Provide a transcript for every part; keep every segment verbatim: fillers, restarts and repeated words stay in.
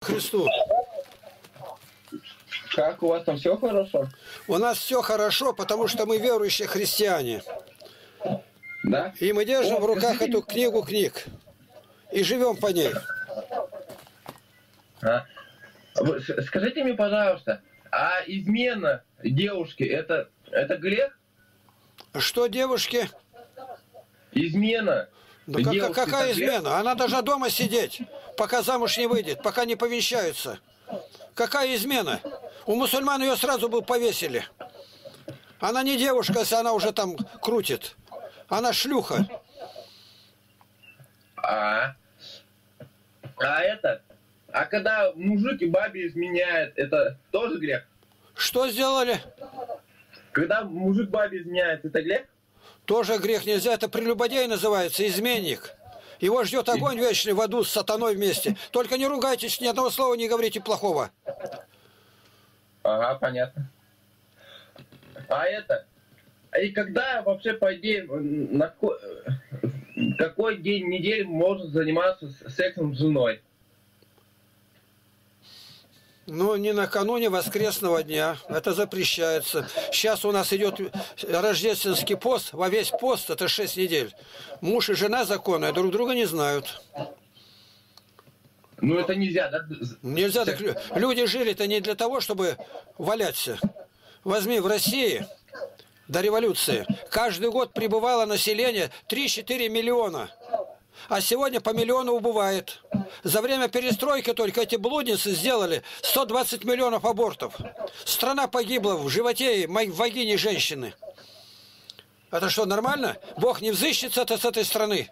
Христу. Как у вас там все хорошо? У нас все хорошо, потому что мы верующие христиане. Да? И мы держим О, в руках скажите... эту книгу книг. И живем по ней. А? Вы, скажите мне, пожалуйста, а измена девушки это, это грех? Что девушки? Измена. Да как, какая измена? Она должна дома сидеть, пока замуж не выйдет, пока не повенчаются. Какая измена? У мусульман ее сразу бы повесили. Она не девушка, если она уже там крутит. Она шлюха. А, а это... А когда мужик и бабе изменяет, это тоже грех? Что сделали? Когда мужик бабе изменяет, это грех? Тоже грех нельзя. Это прелюбодей называется, изменник. Его ждет огонь вечный в аду с сатаной вместе. Только не ругайтесь, ни одного слова не говорите плохого. Ага, понятно. А это... И когда вообще, по идее, на какой день недели можно заниматься сексом с женой? Ну, не накануне воскресного дня. Это запрещается. Сейчас у нас идет рождественский пост. Во весь пост, это шесть недель. Муж и жена законные друг друга не знают. Ну, это нельзя, да? Нельзя. Так, люди жили-то не для того, чтобы валяться. Возьми, в России до революции каждый год прибывало население три-четыре миллиона. А сегодня по миллиону убывает. За время перестройки только эти блудницы сделали сто двадцать миллионов абортов. Страна погибла в животе и в вагине женщины. Это что, нормально? Бог не взыщется с этой страны.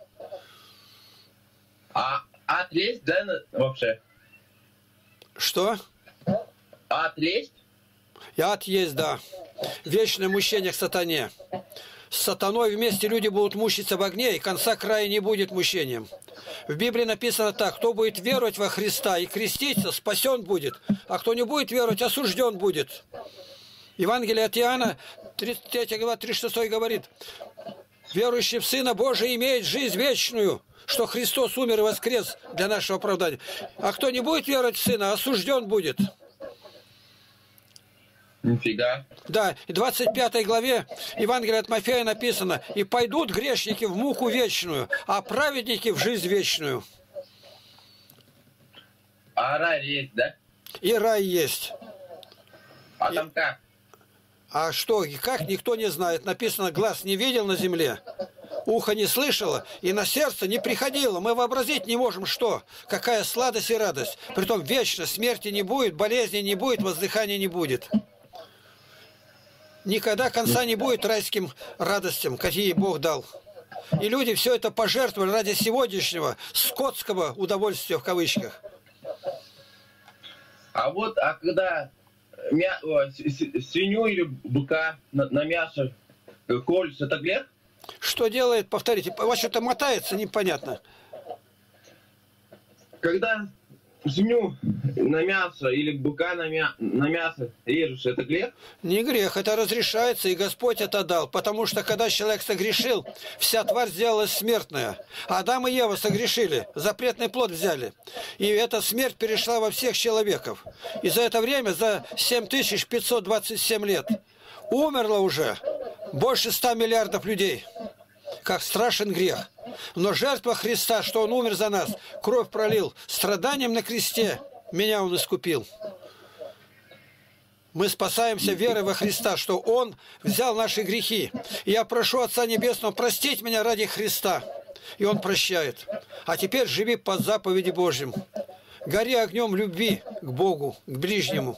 А ад есть, да, вообще? Что? Ад есть? И ад есть, да. Вечное мучение к сатане. С сатаной вместе люди будут мучиться в огне, и конца края не будет мучением. В Библии написано так: кто будет веровать во Христа и креститься, спасен будет, а кто не будет веровать, осужден будет. Евангелие от Иоанна, тридцать третья глава, тридцать шестая говорит: верующий в Сына Божия имеет жизнь вечную, что Христос умер и воскрес для нашего оправдания. А кто не будет веровать в Сына, осужден будет. Нифига. Да, и в двадцать пятой главе Евангелия от Матфея написано: «И пойдут грешники в муку вечную, а праведники в жизнь вечную». А рай есть, да? И рай есть. А и... там как? А что, и как, никто не знает. Написано: глаз не видел на земле, ухо не слышало, и на сердце не приходило. Мы вообразить не можем, что. Какая сладость и радость. Притом вечно смерти не будет, болезни не будет, воздыхания не будет. Никогда конца не будет райским радостям, какие Бог дал. И люди все это пожертвовали ради сегодняшнего скотского удовольствия в кавычках. А вот, а когда мя... свинью или быка на, на мясо колют, это грех? Что делает, повторите, у вас что-то мотается, непонятно. Когда свинью на мясо или быка на, мя... на мясо режешь, это грех? Не грех, это разрешается, и Господь это дал. Потому что, когда человек согрешил, вся тварь сделалась смертная. Адам и Ева согрешили, запретный плод взяли. И эта смерть перешла во всех человеков. И за это время, за семь тысяч пятьсот двадцать семь лет, умерло уже больше ста миллиардов людей. Как страшен грех. Но жертва Христа, что Он умер за нас, кровь пролил, страданием на кресте меня Он искупил. Мы спасаемся верой во Христа, что Он взял наши грехи. И я прошу Отца Небесного простить меня ради Христа. И Он прощает. А теперь живи по заповеди Божьим. Гори огнем любви к Богу, к ближнему.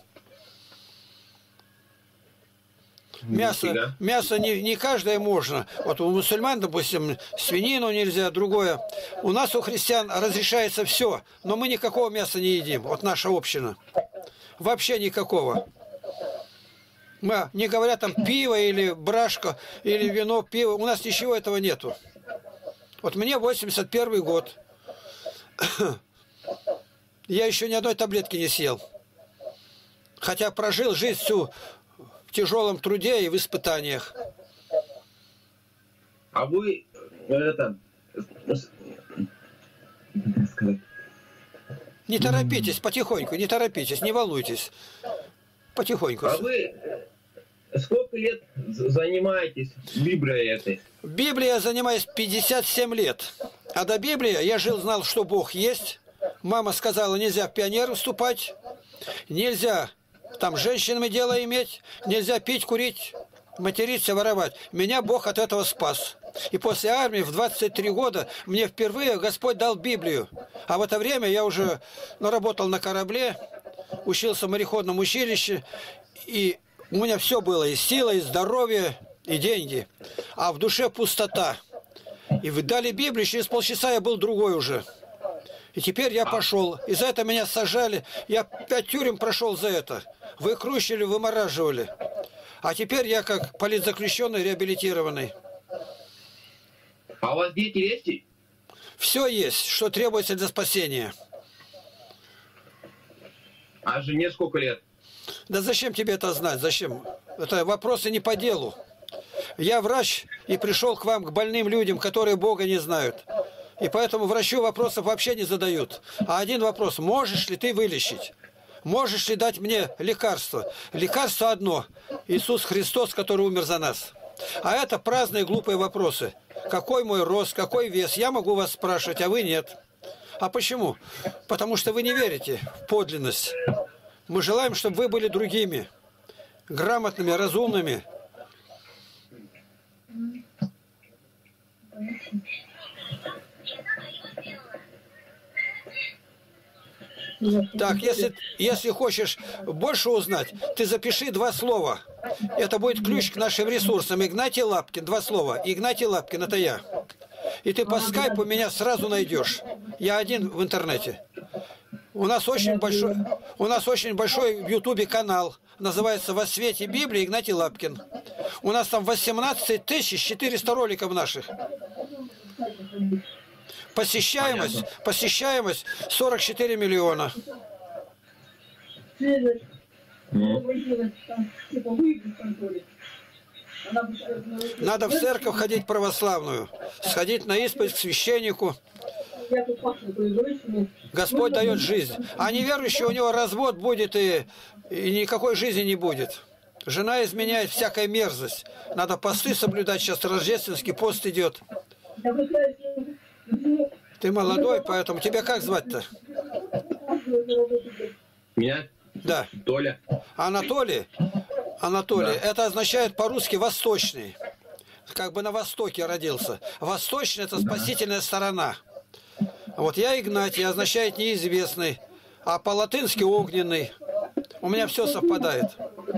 Мясо, мясо не, не каждое можно. Вот у мусульман, допустим, свинину нельзя, другое. У нас, у христиан, разрешается все, но мы никакого мяса не едим. Вот наша община. Вообще никакого. Мы, не говоря там пиво или брашка, или вино, пиво. У нас ничего этого нету. Вот мне восемьдесят первый год. Я еще ни одной таблетки не съел. Хотя прожил жизнь всю в тяжелом труде и в испытаниях. А вы это... Не торопитесь, потихоньку, не торопитесь, не волнуйтесь. Потихоньку. А вы сколько лет занимаетесь Библией этой? Библией я занимаюсь пятьдесят семь лет. А до Библии я жил, знал, что Бог есть. Мама сказала, нельзя в пионеры вступать, нельзя там с женщинами дело иметь, нельзя пить, курить, материться, воровать. Меня Бог от этого спас. И после армии в двадцать три года мне впервые Господь дал Библию. А в это время я уже ну, работал на корабле, учился в мореходном училище, и у меня все было, и сила, и здоровье, и деньги. А в душе пустота. И вы дали Библию, через полчаса я был другой уже. И теперь я пошел. И за это меня сажали. Я пять тюрем прошел за это. Выкручивали, вымораживали. А теперь я как политзаключенный, реабилитированный. А у вас дети есть? Все есть, что требуется для спасения. А жене сколько лет? Да зачем тебе это знать? Зачем? Это вопросы не по делу. Я врач и пришел к вам, к больным людям, которые Бога не знают. И поэтому врачу вопросов вообще не задают. А один вопрос. Можешь ли ты вылечить? Можешь ли дать мне лекарство? Лекарство одно. Иисус Христос, который умер за нас. А это праздные глупые вопросы. Какой мой рост, какой вес? Я могу вас спрашивать, а вы нет. А почему? Потому что вы не верите в подлинность. Мы желаем, чтобы вы были другими. Грамотными, разумными. Так, если, если хочешь больше узнать, ты запиши два слова. Это будет ключ к нашим ресурсам. Игнатий Лапкин, два слова. Игнатий Лапкин, это я. И ты по скайпу меня сразу найдешь. Я один в интернете. У нас очень большой, у нас очень большой в Ютубе канал. Называется «Во свете Библии» Игнатий Лапкин. У нас там восемнадцать тысяч четыреста роликов наших. Посещаемость, Понятно. посещаемость сорок четыре миллиона. Надо в церковь ходить православную, сходить на исповедь к священнику. Господь дает жизнь. А неверующий, у него развод будет и, и никакой жизни не будет. Жена изменяет, всякая мерзость. Надо посты соблюдать, сейчас рождественский пост идет. Ты молодой, поэтому тебя как звать-то? Меня? Да. Толя. Анатолий? Анатолий. Да. Это означает по-русски «восточный». Как бы на востоке родился. Восточный – это спасительная сторона. Вот я Игнатий, означает неизвестный. А по-латынски огненный. У меня все совпадает.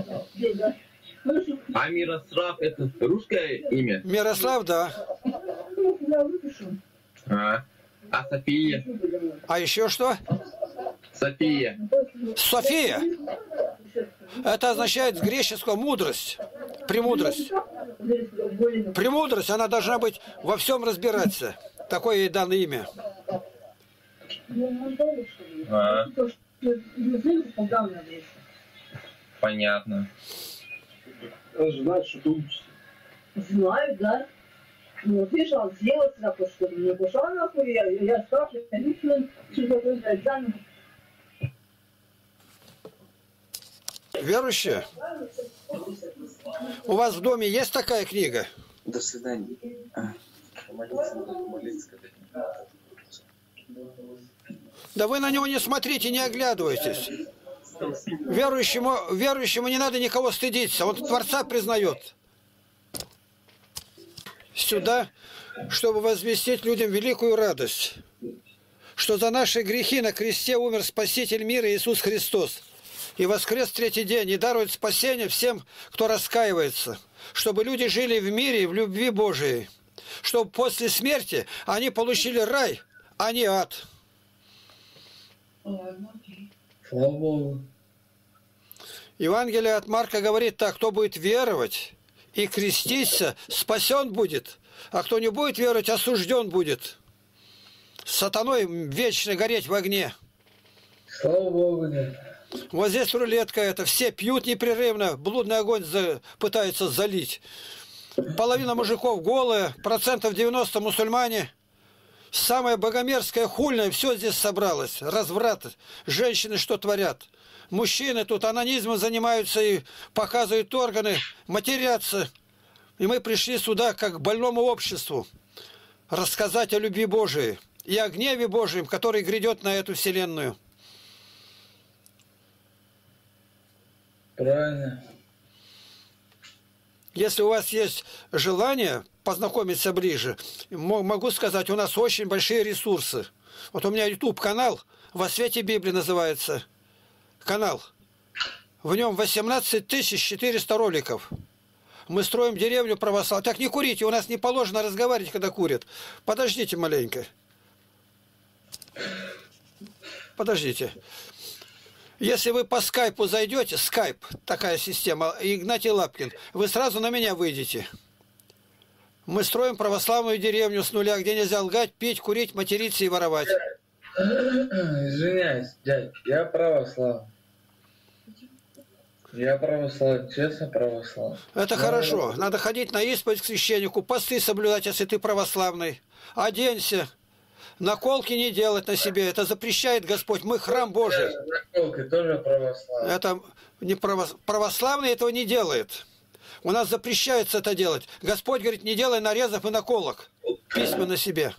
А Мирослав это русское имя? Мирослав, да. А, а София? А еще что? София. София. Это означает с греческого мудрость. Премудрость. Премудрость, она должна быть во всем разбираться. Такое ей дано имя. А, понятно. Знать, что ты учишься. Знаю, да. Ну, вот видишь, он сделал сюда, потому что мне пошла нахуй, я, я старше, я лично, что-то экзамен. Верующие? У вас в доме есть такая книга? До свидания. А. Да вы на него не смотрите, не оглядывайтесь. Верующему, верующему не надо никого стыдиться. Он Творца признает. Сюда, чтобы возвестить людям великую радость, что за наши грехи на кресте умер Спаситель мира Иисус Христос. И воскрес в третий день, и дарует спасение всем, кто раскаивается, чтобы люди жили в мире и в любви Божией, чтобы после смерти они получили рай, а не ад. Слава Богу. Евангелие от Марка говорит так: кто будет веровать и креститься, спасен будет, а кто не будет веровать, осужден будет. С сатаной вечно гореть в огне. Слава Богу. Вот здесь рулетка это. Все пьют непрерывно, блудный огонь за, пытаются залить. Половина мужиков голая, процентов девяносто мусульмане. Самое богомерзкое, хульное, все здесь собралось. Разврат. Женщины что творят? Мужчины тут анонизмом занимаются и показывают органы, матерятся. И мы пришли сюда, как к больному обществу, рассказать о любви Божией и о гневе Божьем, который грядет на эту вселенную. Правильно. Если у вас есть желание познакомиться ближе, могу сказать, у нас очень большие ресурсы. Вот у меня YouTube-канал «Во свете Библии» называется. Канал. В нем восемнадцать тысяч четыреста роликов. Мы строим деревню православную. Так не курите, у нас не положено разговаривать, когда курят. Подождите маленько. Подождите. Если вы по скайпу зайдете, скайп, такая система, Игнатий Лапкин, вы сразу на меня выйдете. Мы строим православную деревню с нуля, где нельзя лгать, пить, курить, материться и воровать. Извиняюсь, дядь, я православный. Я православный, честно православный. Это Но... хорошо. Надо ходить на исповедь к священнику, посты соблюдать, если ты православный. Оденься. Наколки не делать на себе. Это запрещает Господь. Мы храм Божий. Наколки тоже православные. Это не право... православный этого не делает. У нас запрещается это делать. Господь говорит, не делай нарезов и наколок. Письма на себе.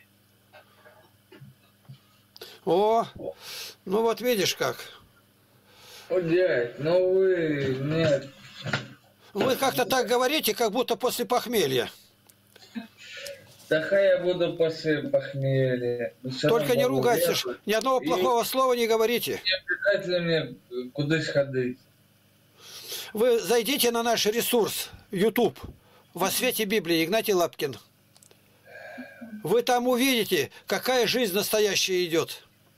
О, ну вот видишь как. О, дядь, ну вы... Нет. Вы как-то так говорите, как будто после похмелья. Да хай я буду после похмелья. Только не ругайтесь, ни одного плохого и... слова не говорите. Не обязательно мне куда-то ходить. Вы зайдите на наш ресурс YouTube «Во свете Библии» Игнатий Лапкин. Вы там увидите, какая жизнь настоящая идет.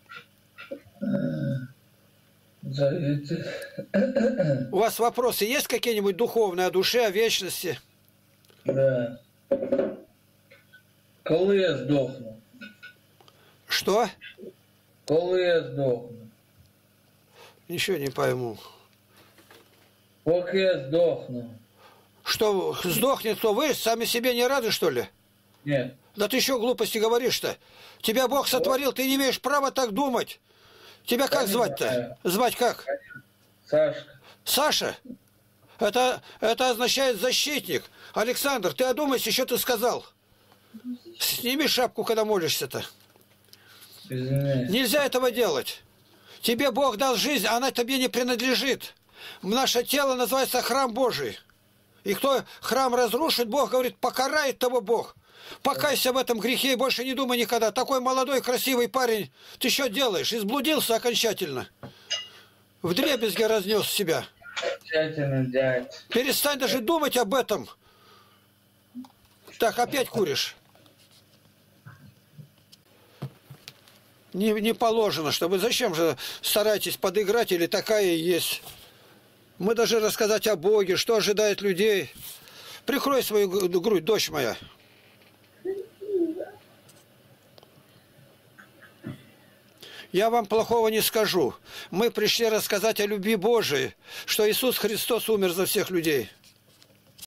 Зайдите. У вас вопросы есть какие-нибудь духовные о душе, о вечности? Да. Коли я сдохну? Что? Коли я сдохну? Ничего не пойму. Пока я сдохну. Что, сдохнет кто? Вы сами себе не рады, что ли? Нет. Да ты еще глупости говоришь-то. Тебя Бог сотворил, ты не имеешь права так думать. Тебя как звать-то? Звать как? Сашка. Саша? Это, это означает защитник. Александр, ты одумайся, еще ты сказал. Сними шапку, когда молишься-то. Извиняюсь. Нельзя этого делать. Тебе Бог дал жизнь, а она тебе не принадлежит. Наше тело называется храм Божий. И кто храм разрушит, Бог говорит, покарает того Бог. Покайся в этом грехе и больше не думай никогда. Такой молодой, красивый парень, ты что делаешь? Изблудился окончательно. Вдребезги разнес себя. Окончательно, дядь. Перестань даже думать об этом. Так, опять куришь. Не, не положено, чтобы... Зачем же стараетесь подыграть или такая и есть? Мы должны рассказать о Боге, что ожидает людей. Прикрой свою грудь, дочь моя. Я вам плохого не скажу. Мы пришли рассказать о любви Божией, что Иисус Христос умер за всех людей.